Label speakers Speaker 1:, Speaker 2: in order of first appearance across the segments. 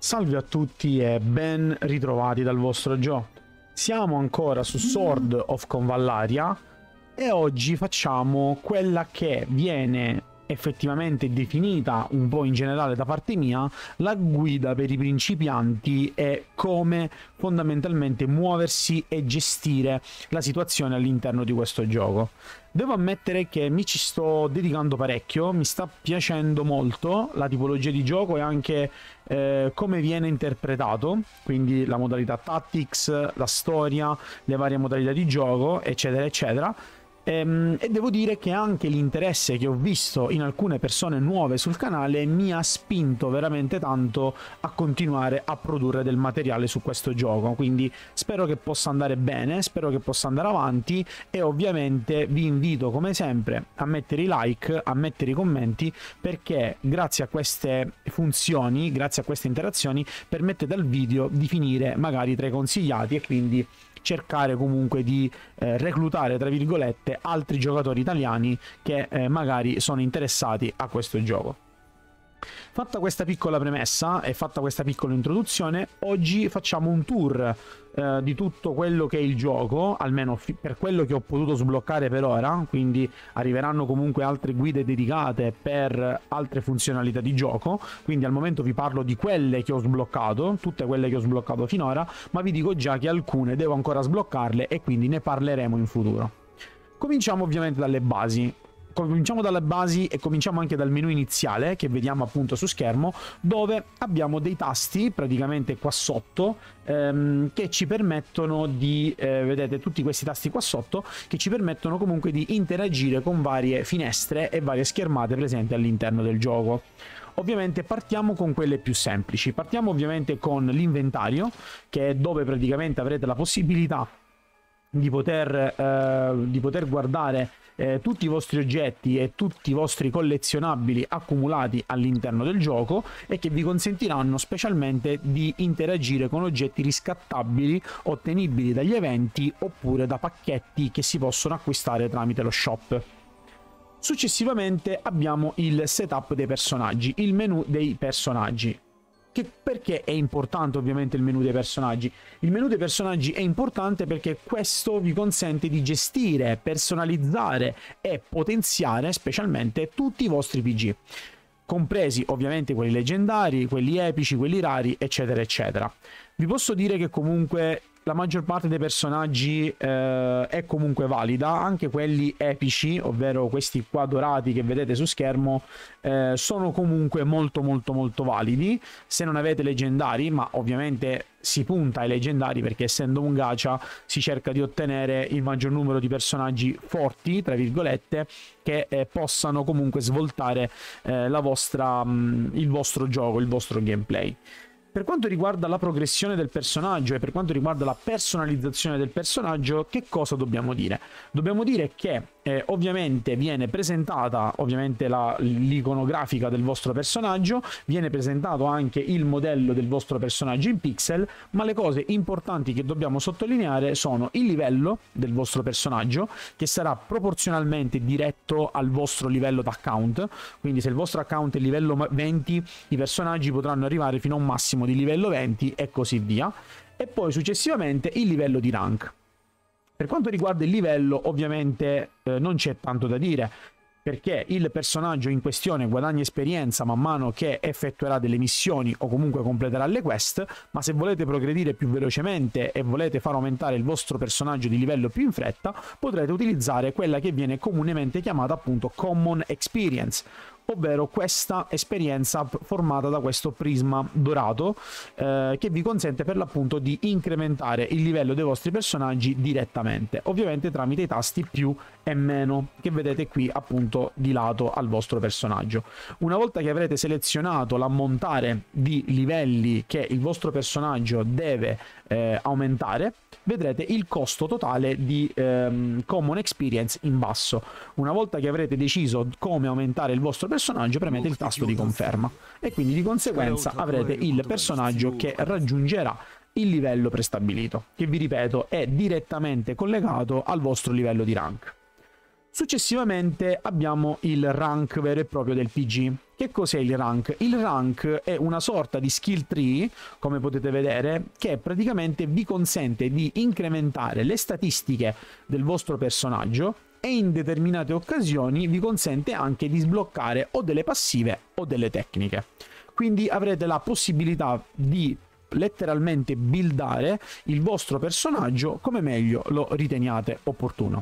Speaker 1: Salve a tutti e ben ritrovati dal vostro Gio. Siamo ancora su Sword of Convallaria e oggi facciamo quella che viene effettivamente definita un po' in generale da parte mia la guida per i principianti e come fondamentalmente muoversi e gestire la situazione all'interno di questo gioco. Devo ammettere che mi ci sto dedicando parecchio, mi sta piacendo molto la tipologia di gioco e anche come viene interpretato, quindi la modalità tactics, la storia, le varie modalità di gioco, eccetera eccetera. E devo dire che anche l'interesse che ho visto in alcune persone nuove sul canale mi ha spinto veramente tanto a continuare a produrre del materiale su questo gioco, quindi spero che possa andare bene, spero che possa andare avanti e ovviamente vi invito come sempre a mettere i like, a mettere i commenti, perché grazie a queste funzioni, grazie a queste interazioni, permettete al video di finire magari tra i consigliati e quindi cercare comunque di reclutare, tra virgolette, altri giocatori italiani che magari sono interessati a questo gioco. Fatta questa piccola premessa e fatta questa piccola introduzione, oggi facciamo un tour di tutto quello che è il gioco, almeno per quello che ho potuto sbloccare per ora, quindi arriveranno comunque altre guide dedicate per altre funzionalità di gioco, quindi al momento vi parlo di quelle che ho sbloccato, tutte quelle che ho sbloccato finora, ma vi dico già che alcune devo ancora sbloccarle e quindi ne parleremo in futuro. Cominciamo ovviamente dalle basi. Cominciamo dalle basi e cominciamo anche dal menu iniziale che vediamo appunto su schermo, dove abbiamo dei tasti praticamente qua sotto che ci permettono di, vedete tutti questi tasti qua sotto, che ci permettono comunque di interagire con varie finestre e varie schermate presenti all'interno del gioco. Ovviamente partiamo con quelle più semplici, partiamo ovviamente con l'inventario, che è dove praticamente avrete la possibilità di poter guardare tutti i vostri oggetti e tutti i vostri collezionabili accumulati all'interno del gioco e che vi consentiranno specialmente di interagire con oggetti riscattabili ottenibili dagli eventi oppure da pacchetti che si possono acquistare tramite lo shop. Successivamente abbiamo il setup dei personaggi, il menu dei personaggi. Perché è importante ovviamente il menu dei personaggi? Il menu dei personaggi è importante perché questo vi consente di gestire, personalizzare e potenziare specialmente tutti i vostri PG, compresi ovviamente quelli leggendari, quelli epici, quelli rari, eccetera eccetera. Vi posso dire che comunque la maggior parte dei personaggi è comunque valida, anche quelli epici, ovvero questi qua dorati che vedete su schermo, sono comunque molto validi se non avete leggendari, ma ovviamente si punta ai leggendari perché essendo un gacha si cerca di ottenere il maggior numero di personaggi forti, tra virgolette, che possano comunque svoltare il vostro gioco, il vostro gameplay. Per quanto riguarda la progressione del personaggio e per quanto riguarda la personalizzazione del personaggio, che cosa dobbiamo dire? Dobbiamo dire che ovviamente viene presentata l'iconografica del vostro personaggio, viene presentato anche il modello del vostro personaggio in pixel, ma le cose importanti che dobbiamo sottolineare sono il livello del vostro personaggio, che sarà proporzionalmente diretto al vostro livello d'account, quindi se il vostro account è livello 20, i personaggi potranno arrivare fino a un massimo di livello 20 e così via, e poi successivamente il livello di rank. Per quanto riguarda il livello, ovviamente non c'è tanto da dire, perché il personaggio in questione guadagna esperienza man mano che effettuerà delle missioni o comunque completerà le quest, ma se volete progredire più velocemente e volete far aumentare il vostro personaggio di livello più in fretta, potrete utilizzare quella che viene comunemente chiamata appunto Common Experience, ovvero questa esperienza formata da questo prisma dorato che vi consente per l'appunto di incrementare il livello dei vostri personaggi direttamente, ovviamente tramite i tasti più e meno che vedete qui appunto di lato al vostro personaggio. Una volta che avrete selezionato l'ammontare di livelli che il vostro personaggio deve aumentare, vedrete il costo totale di Common Experience in basso. Una volta che avrete deciso come aumentare il vostro personaggio, premete il tasto di conferma e quindi di conseguenza avrete il personaggio che raggiungerà il livello prestabilito, che vi ripeto è direttamente collegato al vostro livello di rank. Successivamente abbiamo il rank vero e proprio del PG. Che cos'è il rank? Il rank è una sorta di skill tree, come potete vedere, che praticamente vi consente di incrementare le statistiche del vostro personaggio e in determinate occasioni vi consente anche di sbloccare o delle passive o delle tecniche. Quindi avrete la possibilità di letteralmente buildare il vostro personaggio come meglio lo riteniate opportuno.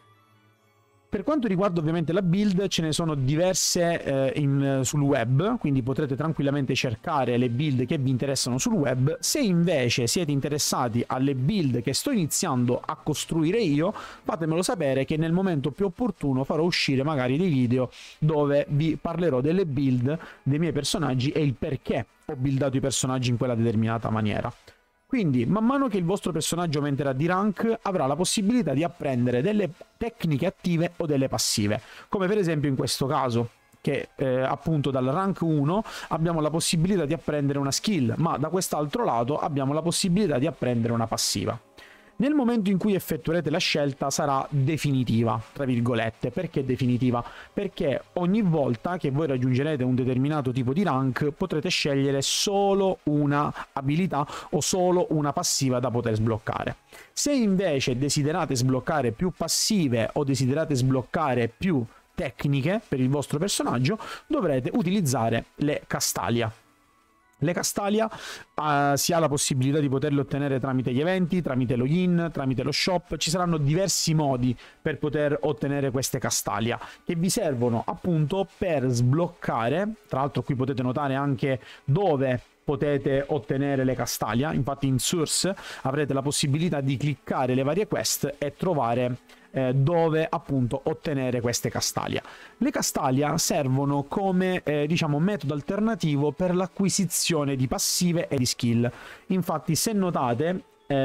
Speaker 1: Per quanto riguarda ovviamente la build, ce ne sono diverse sul web, quindi potrete tranquillamente cercare le build che vi interessano sul web. Se invece siete interessati alle build che sto iniziando a costruire io, fatemelo sapere che nel momento più opportuno farò uscire magari dei video dove vi parlerò delle build dei miei personaggi e il perché ho buildato i personaggi in quella determinata maniera. Quindi, man mano che il vostro personaggio aumenterà di rank, avrà la possibilità di apprendere delle tecniche attive o delle passive, come per esempio in questo caso, che appunto dal rank 1 abbiamo la possibilità di apprendere una skill, ma da quest'altro lato abbiamo la possibilità di apprendere una passiva. Nel momento in cui effettuerete la scelta sarà definitiva, tra virgolette. Perché definitiva? Perché ogni volta che voi raggiungerete un determinato tipo di rank potrete scegliere solo una abilità o solo una passiva da poter sbloccare. Se invece desiderate sbloccare più passive o desiderate sbloccare più tecniche per il vostro personaggio, dovrete utilizzare le Castalia. Le Castalia si ha la possibilità di poterle ottenere tramite gli eventi, tramite login, tramite lo shop. Ci saranno diversi modi per poter ottenere queste Castalia che vi servono appunto per sbloccare. Tra l'altro qui potete notare anche dove potete ottenere le Castalia. Infatti in Source avrete la possibilità di cliccare le varie quest e trovare dove appunto ottenere queste Castalia. Le Castalia servono come diciamo metodo alternativo per l'acquisizione di passive e di skill. Infatti se notate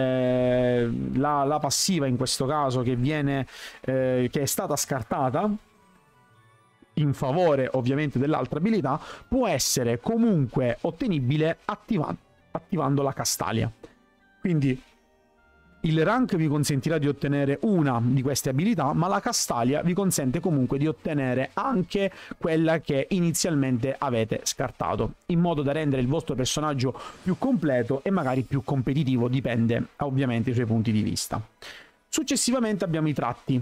Speaker 1: la passiva in questo caso che viene che è stata scartata in favore ovviamente dell'altra abilità può essere comunque ottenibile attivando la Castalia. Quindi il rank vi consentirà di ottenere una di queste abilità, ma la Castalia vi consente comunque di ottenere anche quella che inizialmente avete scartato, in modo da rendere il vostro personaggio più completo e magari più competitivo, dipende ovviamente dai suoi punti di vista. Successivamente abbiamo i tratti.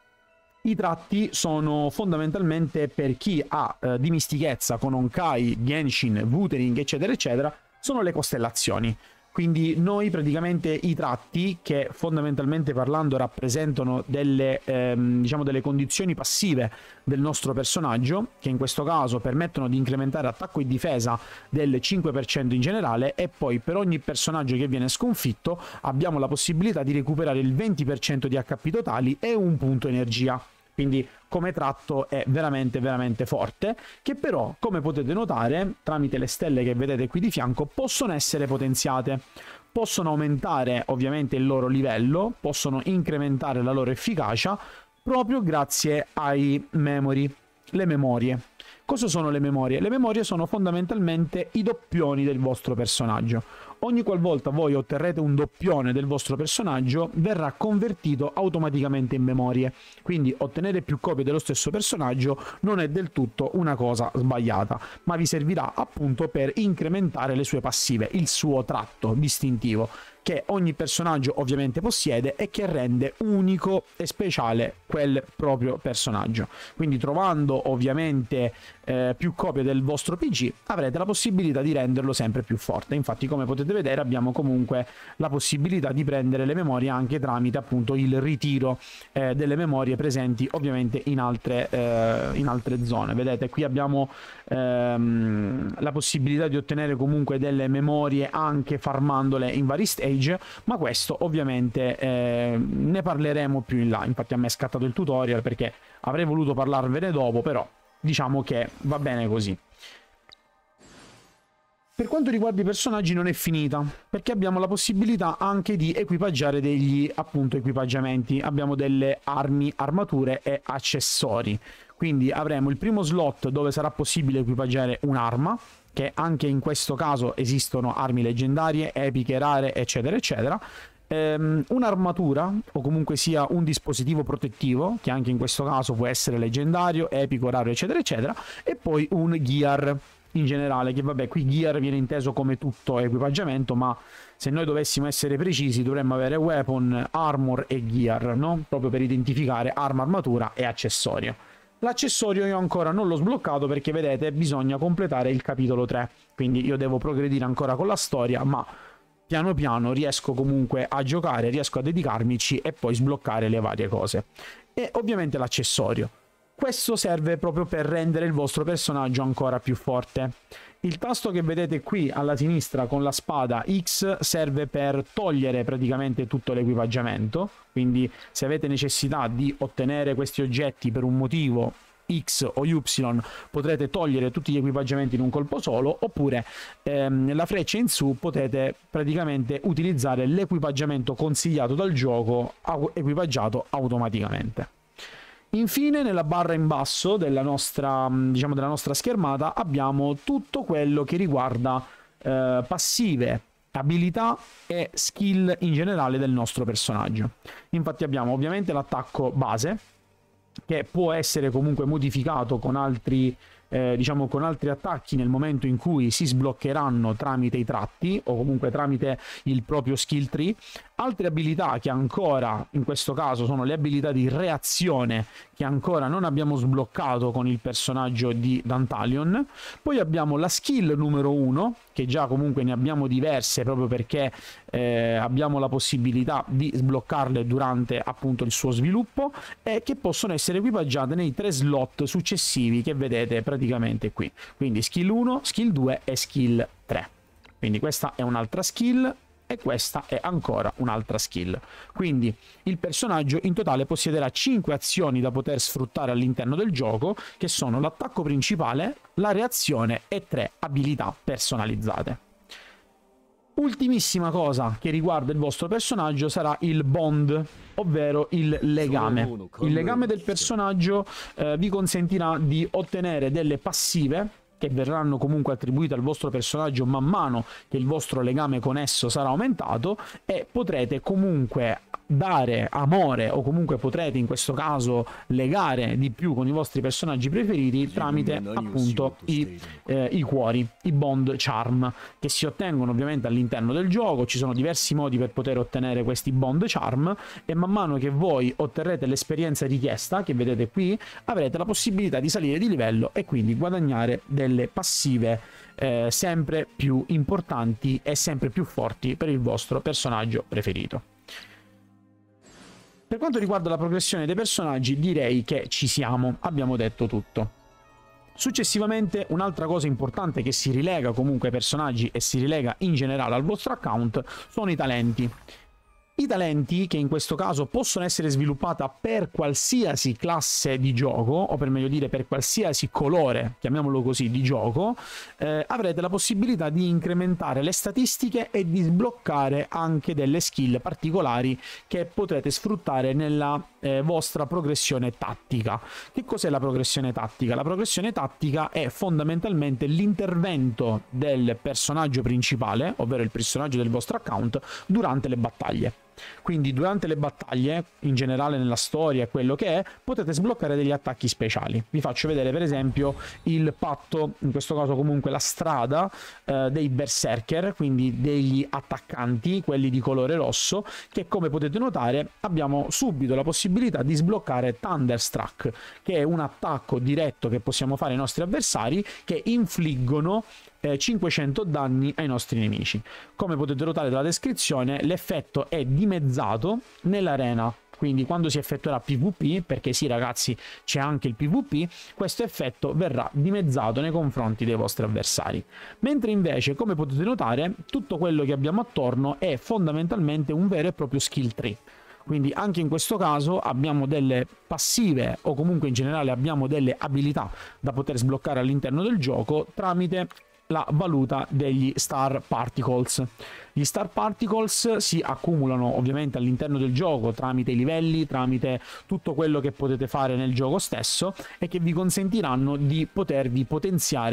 Speaker 1: I tratti sono fondamentalmente per chi ha dimistichezza con Honkai, Genshin, Wuthering, eccetera, eccetera, sono le costellazioni. Quindi noi praticamente i tratti, che fondamentalmente parlando rappresentano delle, diciamo delle condizioni passive del nostro personaggio, che in questo caso permettono di incrementare attacco e difesa del 5% in generale, e poi per ogni personaggio che viene sconfitto abbiamo la possibilità di recuperare il 20% di HP totali e un punto energia. Quindi come tratto è veramente veramente forte, che però come potete notare tramite le stelle che vedete qui di fianco possono essere potenziate, possono aumentare ovviamente il loro livello, possono incrementare la loro efficacia proprio grazie ai memory, le memorie. Cosa sono le memorie? Le memorie sono fondamentalmente i doppioni del vostro personaggio. Ogni qualvolta voi otterrete un doppione del vostro personaggio verrà convertito automaticamente in memorie, quindi ottenere più copie dello stesso personaggio non è del tutto una cosa sbagliata, ma vi servirà appunto per incrementare le sue passive, il suo tratto distintivo che ogni personaggio ovviamente possiede e che rende unico e speciale quel proprio personaggio. Quindi trovando ovviamente più copie del vostro PG avrete la possibilità di renderlo sempre più forte. Infatti come potete vedere abbiamo comunque la possibilità di prendere le memorie anche tramite appunto il ritiro delle memorie presenti ovviamente in altre zone. Vedete qui abbiamo la possibilità di ottenere comunque delle memorie anche farmandole in vari stage, ma questo ovviamente ne parleremo più in là. Infatti a me è scattato il tutorial perché avrei voluto parlarvene dopo, però diciamo che va bene così. Per quanto riguarda i personaggi non è finita, perché abbiamo la possibilità anche di equipaggiare degli appunto equipaggiamenti. Abbiamo delle armi, armature e accessori. Quindi avremo il primo slot dove sarà possibile equipaggiare un'arma, che anche in questo caso esistono armi leggendarie, epiche, rare, eccetera, eccetera. un'armatura o comunque sia un dispositivo protettivo, che anche in questo caso può essere leggendario, epico, raro, eccetera eccetera, e poi un gear in generale, che vabbè, qui gear viene inteso come tutto equipaggiamento, ma se noi dovessimo essere precisi dovremmo avere weapon, armor e gear, no? Proprio per identificare arma, armatura e accessorio. L'accessorio io ancora non l'ho sbloccato perché vedete bisogna completare il capitolo 3, quindi io devo progredire ancora con la storia, ma piano piano riesco comunque a giocare, riesco a dedicarmici e poi sbloccare le varie cose. E ovviamente l'accessorio. Questo serve proprio per rendere il vostro personaggio ancora più forte. Il tasto che vedete qui alla sinistra con la spada X serve per togliere praticamente tutto l'equipaggiamento, quindi se avete necessità di ottenere questi oggetti per un motivo X o Y potrete togliere tutti gli equipaggiamenti in un colpo solo, oppure la freccia in su potete praticamente utilizzare l'equipaggiamento consigliato dal gioco equipaggiato automaticamente. Infine nella barra in basso della nostra, diciamo, della nostra schermata abbiamo tutto quello che riguarda passive, abilità e skill in generale del nostro personaggio. Infatti abbiamo ovviamente l'attacco base, che può essere comunque modificato con altri, diciamo, con altri attacchi nel momento in cui si sbloccheranno tramite i tratti o comunque tramite il proprio skill tree. Altre abilità che ancora in questo caso sono le abilità di reazione, che ancora non abbiamo sbloccato con il personaggio di Dantalion. Poi abbiamo la skill numero 1, che già comunque ne abbiamo diverse proprio perché abbiamo la possibilità di sbloccarle durante appunto il suo sviluppo, e che possono essere equipaggiate nei 3 slot successivi che vedete praticamente qui. Quindi skill 1, skill 2 e skill 3. Quindi questa è un'altra skill e questa è ancora un'altra skill. Quindi il personaggio in totale possiederà 5 azioni da poter sfruttare all'interno del gioco, che sono l'attacco principale, la reazione e 3 abilità personalizzate. Ultimissima cosa che riguarda il vostro personaggio sarà il bond, ovvero il legame. Il legame del personaggio vi consentirà di ottenere delle passive che verranno comunque attribuite al vostro personaggio man mano che il vostro legame con esso sarà aumentato, e potrete comunque dare amore o comunque potrete in questo caso legare di più con i vostri personaggi preferiti tramite appunto i cuori, i bond charm, che si ottengono ovviamente all'interno del gioco. Ci sono diversi modi per poter ottenere questi bond charm, e man mano che voi otterrete l'esperienza richiesta, che vedete qui, avrete la possibilità di salire di livello e quindi guadagnare delle passive sempre più importanti e sempre più forti per il vostro personaggio preferito. Per quanto riguarda la progressione dei personaggi, direi che ci siamo, abbiamo detto tutto. Successivamente un'altra cosa importante che si rilega comunque ai personaggi e si rilega in generale al vostro account sono i talenti. I talenti, che in questo caso possono essere sviluppati per qualsiasi classe di gioco, o per meglio dire per qualsiasi colore, chiamiamolo così, di gioco, avrete la possibilità di incrementare le statistiche e di sbloccare anche delle skill particolari che potrete sfruttare nella vostra progressione tattica. Che cos'è la progressione tattica? La progressione tattica è fondamentalmente l'intervento del personaggio principale, ovvero il personaggio del vostro account, durante le battaglie. Quindi durante le battaglie, in generale nella storia, quello che è, potete sbloccare degli attacchi speciali. Vi faccio vedere per esempio il patto, in questo caso comunque la strada dei berserker, quindi degli attaccanti, quelli di colore rosso, che come potete notare abbiamo subito la possibilità di sbloccare Thunderstruck, che è un attacco diretto che possiamo fare ai nostri avversari, che infliggono 500 danni ai nostri nemici. Come potete notare dalla descrizione, l'effetto è dimezzato nell'arena, quindi quando si effettuerà PvP, perché sì ragazzi c'è anche il PvP, questo effetto verrà dimezzato nei confronti dei vostri avversari. Mentre invece, come potete notare, tutto quello che abbiamo attorno è fondamentalmente un vero e proprio skill tree. Quindi anche in questo caso abbiamo delle passive, o comunque in generale abbiamo delle abilità da poter sbloccare all'interno del gioco tramite la valuta degli Star Particles. Gli Star Particles si accumulano ovviamente all'interno del gioco tramite i livelli, tramite tutto quello che potete fare nel gioco stesso, e che vi consentiranno di potervi potenziare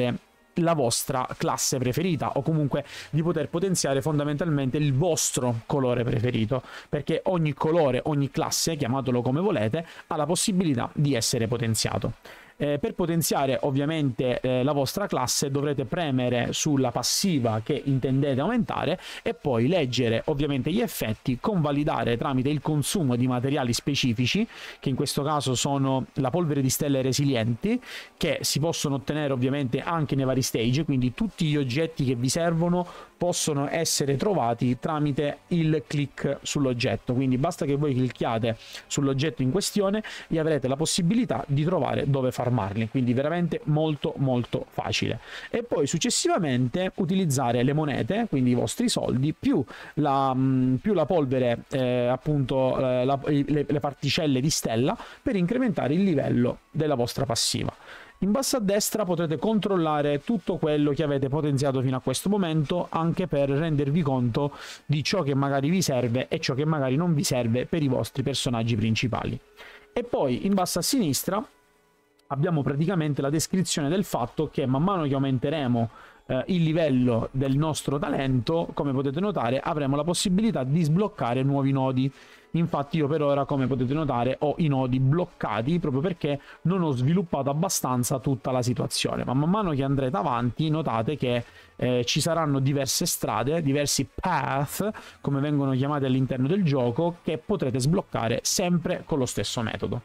Speaker 1: la vostra classe preferita, o comunque di poter potenziare fondamentalmente il vostro colore preferito, perché ogni colore, ogni classe, chiamatelo come volete, ha la possibilità di essere potenziato. Per potenziare ovviamente la vostra classe dovrete premere sulla passiva che intendete aumentare e poi leggere ovviamente gli effetti, convalidare tramite il consumo di materiali specifici, che in questo caso sono la polvere di stelle resilienti, che si possono ottenere ovviamente anche nei vari stage, quindi tutti gli oggetti che vi servono possono essere trovati tramite il click sull'oggetto, quindi basta che voi clicchiate sull'oggetto in questione e avrete la possibilità di trovare dove farmarli, quindi veramente molto molto facile. E poi successivamente utilizzare le monete, quindi i vostri soldi, più la polvere, appunto le particelle di stella, per incrementare il livello della vostra passiva. In basso a destra potrete controllare tutto quello che avete potenziato fino a questo momento, anche per rendervi conto di ciò che magari vi serve e ciò che magari non vi serve per i vostri personaggi principali. E poi in basso a sinistra abbiamo praticamente la descrizione del fatto che man mano che aumenteremo il livello del nostro talento, come potete notare, avremo la possibilità di sbloccare nuovi nodi. Infatti io per ora, come potete notare, ho i nodi bloccati proprio perché non ho sviluppato abbastanza tutta la situazione, ma man mano che andrete avanti notate che ci saranno diverse strade, diversi path, come vengono chiamati all'interno del gioco, che potrete sbloccare sempre con lo stesso metodo.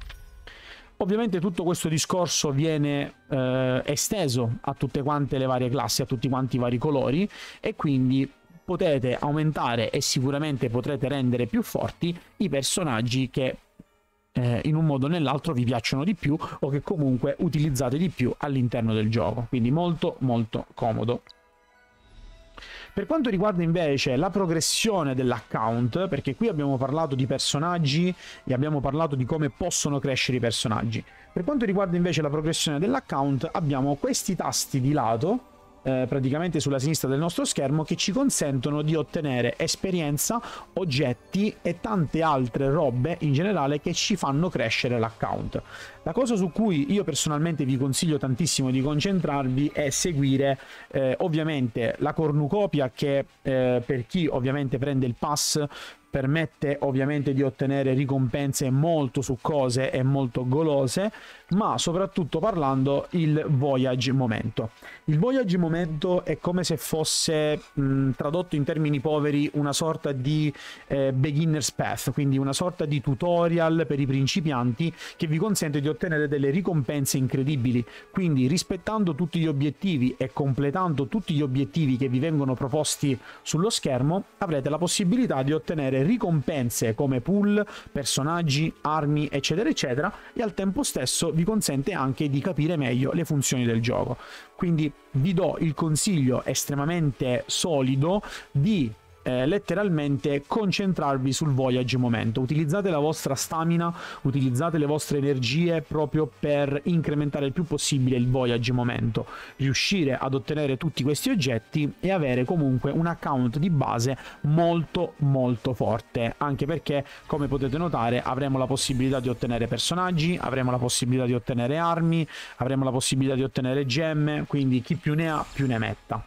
Speaker 1: Ovviamente tutto questo discorso viene esteso a tutte quante le varie classi, a tutti quanti i vari colori, e quindi potete aumentare e sicuramente potrete rendere più forti i personaggi che in un modo o nell'altro vi piacciono di più o che comunque utilizzate di più all'interno del gioco, quindi molto molto comodo. Per quanto riguarda invece la progressione dell'account, perché qui abbiamo parlato di personaggi e abbiamo parlato di come possono crescere i personaggi, per quanto riguarda invece la progressione dell'account abbiamo questi tasti di lato, praticamente sulla sinistra del nostro schermo, che ci consentono di ottenere esperienza, oggetti e tante altre robe in generale che ci fanno crescere l'account. La cosa su cui io personalmente vi consiglio tantissimo di concentrarvi è seguire ovviamente la cornucopia che per chi ovviamente prende il pass permette ovviamente di ottenere ricompense molto succose e molto golose, ma soprattutto parlando il Voyage Momento. Il Voyage Momento è come se fosse tradotto in termini poveri una sorta di beginner's path, quindi una sorta di tutorial per i principianti che vi consente di ottenere delle ricompense incredibili. Quindi rispettando tutti gli obiettivi e completando tutti gli obiettivi che vi vengono proposti sullo schermo, avrete la possibilità di ottenere ricompense come pool, personaggi, armi, eccetera eccetera, e al tempo stesso vi consente anche di capire meglio le funzioni del gioco. Quindi vi do il consiglio estremamente solido di letteralmente concentrarvi sul Voyage Momento. Utilizzate la vostra stamina, utilizzate le vostre energie proprio per incrementare il più possibile il Voyage Momento, riuscire ad ottenere tutti questi oggetti e avere comunque un account di base molto molto forte, anche perché come potete notare avremo la possibilità di ottenere personaggi, avremo la possibilità di ottenere armi, avremo la possibilità di ottenere gemme, quindi chi più ne ha più ne metta.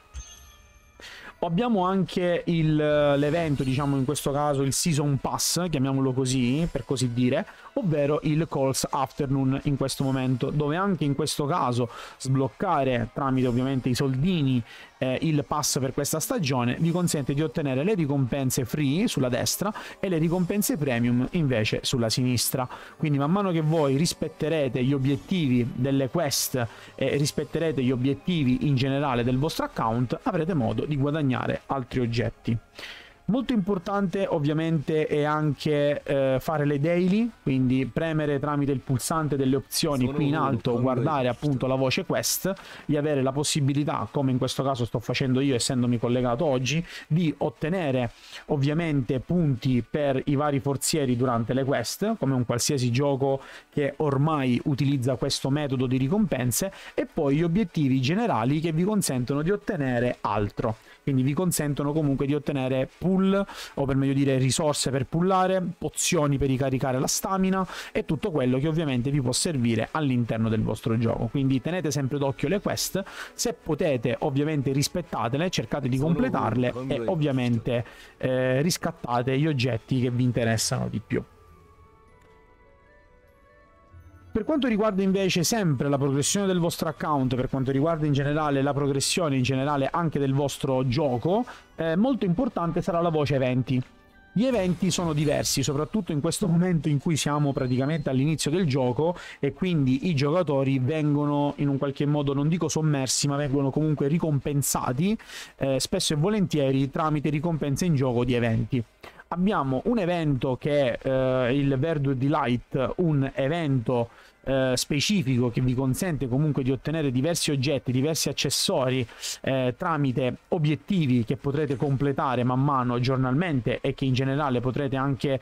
Speaker 1: Abbiamo anche l'evento, diciamo in questo caso il Season Pass, chiamiamolo così, per così dire, ovvero il Calls Afternoon in questo momento, dove anche in questo caso sbloccare tramite ovviamente i soldini il pass per questa stagione vi consente di ottenere le ricompense free sulla destra e le ricompense premium invece sulla sinistra. Quindi man mano che voi rispetterete gli obiettivi delle quest e rispetterete gli obiettivi in generale del vostro account, avrete modo di guadagnare altri oggetti. Molto importante ovviamente è anche fare le daily, quindi premere tramite il pulsante delle opzioni qui in alto, guardare appunto la voce quest e avere la possibilità, come in questo caso sto facendo io essendomi collegato oggi, di ottenere ovviamente punti per i vari forzieri durante le quest, come un qualsiasi gioco che ormai utilizza questo metodo di ricompense, e poi gli obiettivi generali che vi consentono di ottenere altro, quindi vi consentono comunque di ottenere pool pull, o per meglio dire risorse per pullare, pozioni per ricaricare la stamina e tutto quello che ovviamente vi può servire all'interno del vostro gioco. Quindi tenete sempre d'occhio le quest, se potete ovviamente rispettatele, cercate di completarle e ovviamente riscattate gli oggetti che vi interessano di più. Per quanto riguarda invece sempre la progressione del vostro account, per quanto riguarda in generale la progressione in generale anche del vostro gioco, molto importante sarà la voce eventi. Gli eventi sono diversi, soprattutto in questo momento in cui siamo praticamente all'inizio del gioco e quindi i giocatori vengono in un qualche modo, non dico sommersi, ma vengono comunque ricompensati spesso e volentieri tramite ricompense in gioco di eventi. Abbiamo un evento che è il Verdure Delight, un evento specifico che vi consente comunque di ottenere diversi oggetti, diversi accessori tramite obiettivi che potrete completare man mano giornalmente e che in generale potrete anche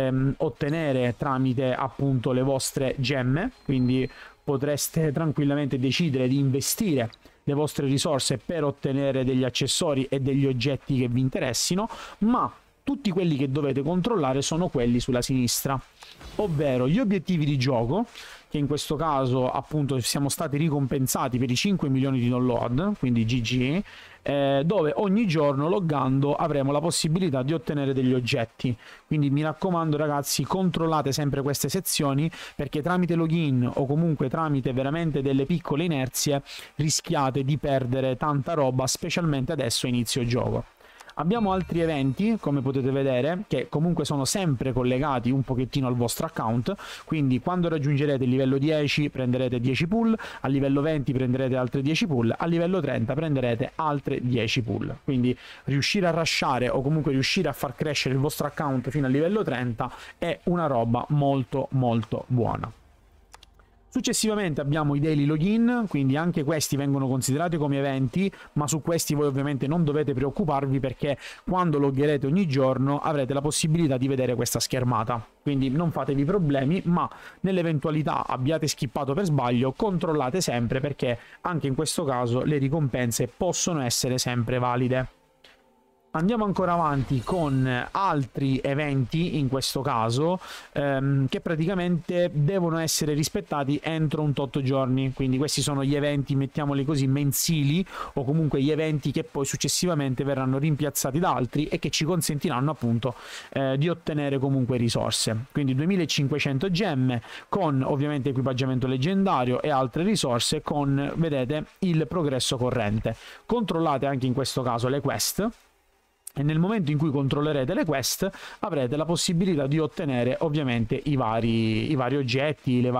Speaker 1: ottenere tramite appunto le vostre gemme, quindi potreste tranquillamente decidere di investire le vostre risorse per ottenere degli accessori e degli oggetti che vi interessino, ma tutti quelli che dovete controllare sono quelli sulla sinistra, ovvero gli obiettivi di gioco, che in questo caso appunto siamo stati ricompensati per i 5 milioni di download, quindi GG, dove ogni giorno loggando avremo la possibilità di ottenere degli oggetti. Quindi mi raccomando ragazzi, controllate sempre queste sezioni, perché tramite login o comunque tramite veramente delle piccole inerzie rischiate di perdere tanta roba, specialmente adesso a inizio gioco. Abbiamo altri eventi, come potete vedere, che comunque sono sempre collegati un pochettino al vostro account, quindi quando raggiungerete il livello 10 prenderete 10 pull, a livello 20 prenderete altre 10 pull, a livello 30 prenderete altre 10 pull. Quindi riuscire a rushare o comunque riuscire a far crescere il vostro account fino al livello 30 è una roba molto molto buona. Successivamente abbiamo i daily login, quindi anche questi vengono considerati come eventi, ma su questi voi ovviamente non dovete preoccuparvi, perché quando loggerete ogni giorno avrete la possibilità di vedere questa schermata. Quindi non fatevi problemi, ma nell'eventualità abbiate skippato per sbaglio, controllate sempre, perché anche in questo caso le ricompense possono essere sempre valide. Andiamo ancora avanti con altri eventi, in questo caso, che praticamente devono essere rispettati entro un tot giorni. Quindi questi sono gli eventi, mettiamoli così, mensili, o comunque gli eventi che poi successivamente verranno rimpiazzati da altri e che ci consentiranno appunto di ottenere comunque risorse. Quindi 2500 gemme con ovviamente equipaggiamento leggendario e altre risorse con, vedete, il progresso corrente. Controllate anche in questo caso le quest, e nel momento in cui controllerete le quest avrete la possibilità di ottenere ovviamente i vari oggetti, i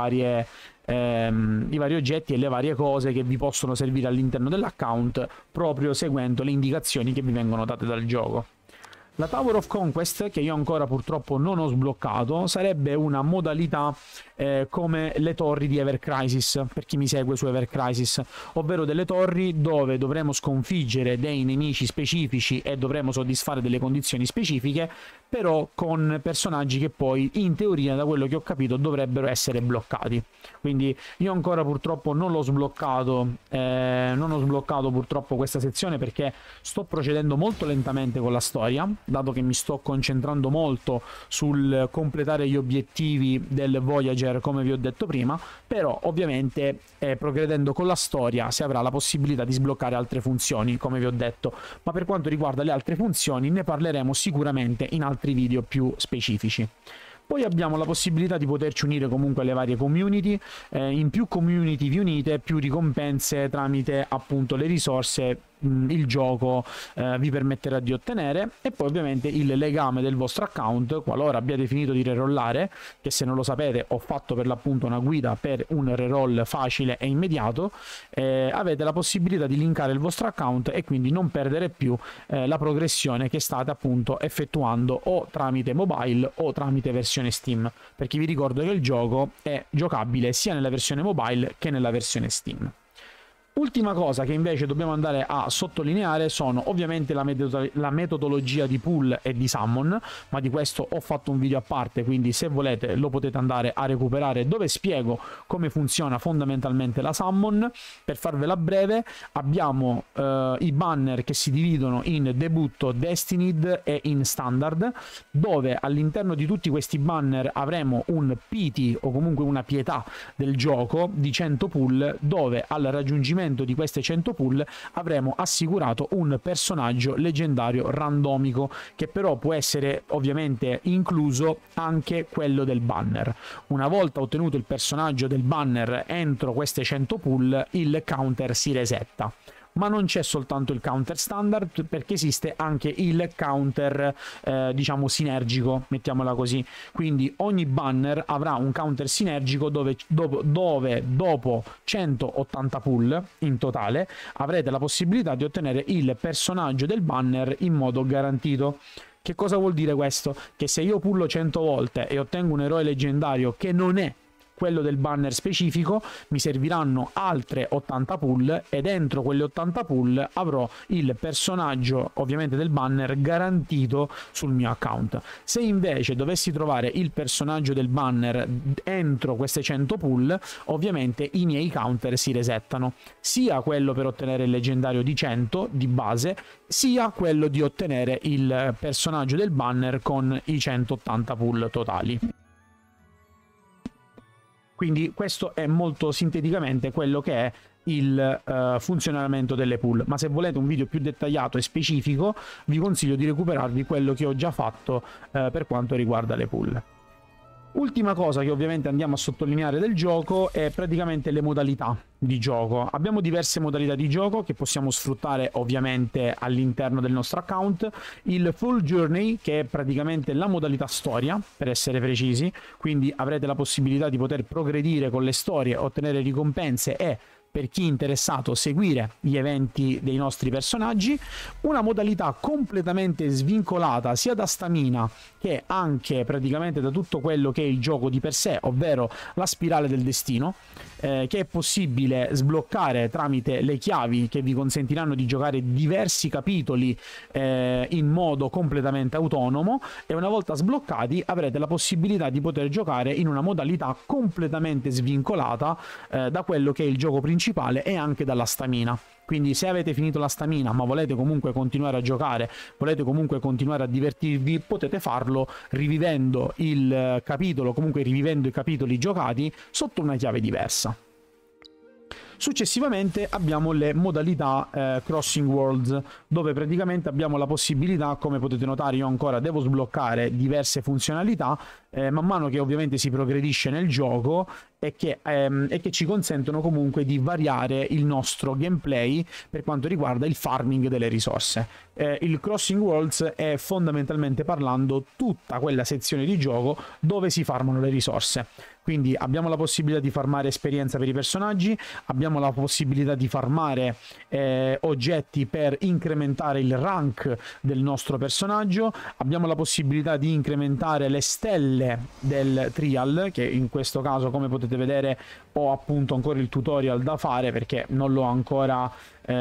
Speaker 1: vari oggetti e le varie cose che vi possono servire all'interno dell'account, proprio seguendo le indicazioni che vi vengono date dal gioco. La Tower of Conquest, che io ancora purtroppo non ho sbloccato, sarebbe una modalità come le torri di Ever Crisis, per chi mi segue su Ever Crisis, ovvero delle torri dove dovremo sconfiggere dei nemici specifici e dovremo soddisfare delle condizioni specifiche, però con personaggi che poi in teoria, da quello che ho capito, dovrebbero essere bloccati. Quindi io ancora purtroppo non l'ho sbloccato, purtroppo questa sezione, perché sto procedendo molto lentamente con la storia, dato che mi sto concentrando molto sul completare gli obiettivi del Voyager, come vi ho detto prima. Però ovviamente progredendo con la storia si avrà la possibilità di sbloccare altre funzioni, come vi ho detto, ma per quanto riguarda le altre funzioni ne parleremo sicuramente in altri video più specifici. Poi abbiamo la possibilità di poterci unire comunque alle varie community, in più community vi unite, più ricompense tramite appunto le risorse il gioco vi permetterà di ottenere, e poi ovviamente il legame del vostro account, qualora abbiate finito di rerollare, che se non lo sapete ho fatto per l'appunto una guida per un reroll facile e immediato, avete la possibilità di linkare il vostro account e quindi non perdere più la progressione che state appunto effettuando o tramite mobile o tramite versione Steam, perché vi ricordo che il gioco è giocabile sia nella versione mobile che nella versione Steam. Ultima cosa che invece dobbiamo andare a sottolineare sono ovviamente la metodologia di pull e di summon, ma di questo ho fatto un video a parte, quindi se volete lo potete andare a recuperare, dove spiego come funziona fondamentalmente la summon. Per farvela breve, abbiamo i banner che si dividono in debutto, destined e in standard, dove all'interno di tutti questi banner avremo un pity o comunque una pietà del gioco di 100 pull, dove al raggiungimento di queste 100 pull avremo assicurato un personaggio leggendario randomico, che però può essere ovviamente incluso anche quello del banner. Una volta ottenuto il personaggio del banner entro queste 100 pull, il counter si resetta. Ma non c'è soltanto il counter standard, perché esiste anche il counter diciamo sinergico, mettiamola così. Quindi ogni banner avrà un counter sinergico dove dopo 180 pull in totale avrete la possibilità di ottenere il personaggio del banner in modo garantito. Che cosa vuol dire questo? Che se io pullo 100 volte e ottengo un eroe leggendario che non è quello del banner specifico, mi serviranno altre 80 pull e dentro quelle 80 pull avrò il personaggio ovviamente del banner garantito sul mio account. Se invece dovessi trovare il personaggio del banner entro queste 100 pull, ovviamente i miei counter si resettano, sia quello per ottenere il leggendario di 100 di base, sia quello di ottenere il personaggio del banner con i 180 pull totali. Quindi questo è molto sinteticamente quello che è il funzionamento delle pull, ma se volete un video più dettagliato e specifico vi consiglio di recuperarvi quello che ho già fatto per quanto riguarda le pull. Ultima cosa che ovviamente andiamo a sottolineare del gioco è praticamente le modalità di gioco. Abbiamo diverse modalità di gioco che possiamo sfruttare ovviamente all'interno del nostro account. Il full journey, che è praticamente la modalità storia, per essere precisi, quindi avrete la possibilità di poter progredire con le storie, ottenere ricompense e, per chi è interessato, seguire gli eventi dei nostri personaggi. Una modalità completamente svincolata sia da stamina che anche praticamente da tutto quello che è il gioco di per sé, ovvero la spirale del destino, che è possibile sbloccare tramite le chiavi che vi consentiranno di giocare diversi capitoli in modo completamente autonomo, e una volta sbloccati avrete la possibilità di poter giocare in una modalità completamente svincolata da quello che è il gioco principale e anche dalla stamina. Quindi se avete finito la stamina ma volete comunque continuare a giocare, volete comunque continuare a divertirvi, potete farlo rivivendo il capitolo, comunque rivivendo i capitoli giocati sotto una chiave diversa. Successivamente abbiamo le modalità Crossing Worlds, dove praticamente abbiamo la possibilità, come potete notare io ancora devo sbloccare diverse funzionalità man mano che ovviamente si progredisce nel gioco, e che ci consentono comunque di variare il nostro gameplay per quanto riguarda il farming delle risorse. Il Crossing Worlds è fondamentalmente parlando tutta quella sezione di gioco dove si farmano le risorse. Quindi abbiamo la possibilità di farmare esperienza per i personaggi, abbiamo la possibilità di farmare oggetti per incrementare il rank del nostro personaggio, abbiamo la possibilità di incrementare le stelle del trial, che in questo caso, come potete vedere, ho appunto ancora il tutorial da fare perché non l'ho ancora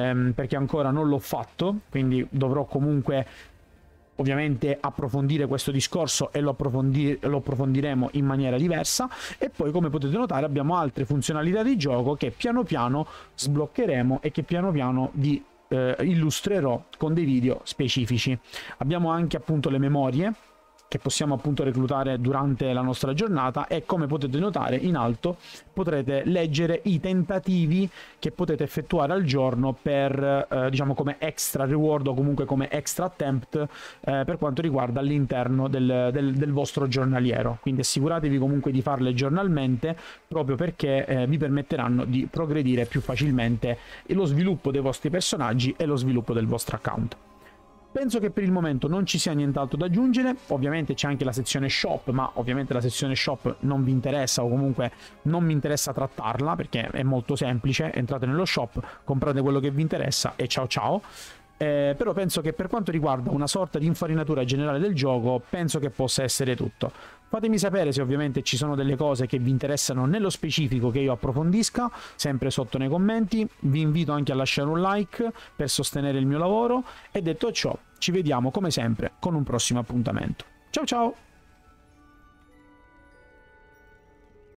Speaker 1: non l'ho fatto, quindi dovrò comunque ovviamente approfondire questo discorso e lo approfondiremo in maniera diversa. E poi, come potete notare, abbiamo altre funzionalità di gioco che piano piano sbloccheremo e che piano piano vi illustrerò con dei video specifici. Abbiamo anche appunto le memorie che possiamo appunto reclutare durante la nostra giornata, e come potete notare in alto potrete leggere i tentativi che potete effettuare al giorno per diciamo come extra reward o comunque come extra attempt per quanto riguarda all'interno del vostro giornaliero. Quindi assicuratevi comunque di farle giornalmente, proprio perché vi permetteranno di progredire più facilmente lo sviluppo dei vostri personaggi e lo sviluppo del vostro account. Penso che per il momento non ci sia nient'altro da aggiungere. Ovviamente c'è anche la sezione shop, ma ovviamente la sezione shop non vi interessa, o comunque non mi interessa trattarla, perché è molto semplice: entrate nello shop, comprate quello che vi interessa e ciao ciao. Però penso che per quanto riguarda una sorta di infarinatura generale del gioco, penso che possa essere tutto. Fatemi sapere se ovviamente ci sono delle cose che vi interessano nello specifico che io approfondisca, sempre sotto nei commenti. Vi invito anche a lasciare un like per sostenere il mio lavoro e detto ciò, ci vediamo come sempre con un prossimo appuntamento. Ciao ciao!